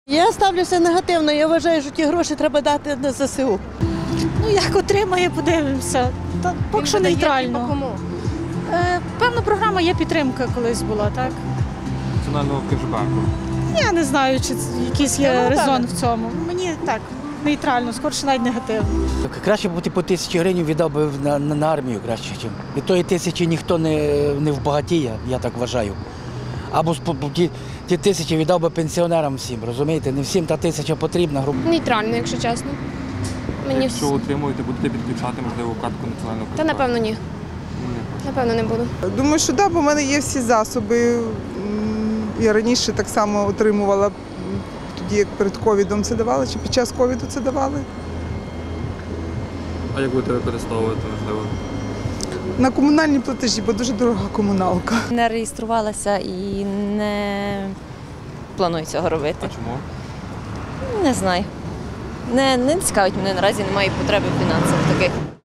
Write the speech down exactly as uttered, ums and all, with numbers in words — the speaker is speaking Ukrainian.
Я ставлюся негативно, я вважаю, що ті гроші треба дати на зе се у. Ну, як отримає, подивимося. Та поки що нейтрально. Кому? Е, певна програма є підтримка колись була, так? Національного кешбеку. Я не знаю, чи якийсь є Ну, резон так. в цьому. Мені так, нейтрально, скорше навіть негативно. Краще бути по тисячі гривень віддав би на, на, на армію краще. Чим. Від тої тисячі ніхто не, не вбагатіє, я так вважаю. Або спо- ті, ті тисячі віддав би пенсіонерам всім, розумієте? Не всім та тисяча потрібна. грубо. Нейтрально, якщо чесно. Мені Якщо вс- отримуєте, будете підключати, можливо, картку національного Та кешбеку? напевно ні. Ні. Напевно не буду. Думаю, що так, бо в мене є всі засоби. М, Я раніше так само отримувала, м, тоді як перед ковідом це давали, чи під час ковіду це давали. А як будете використовувати, можливо? На комунальні платежі, бо дуже дорога комуналка. Не реєструвалася і не планую цього А робити. чому? Не знаю. Не, не цікавить мене наразі, немає потреби в фінансах таких.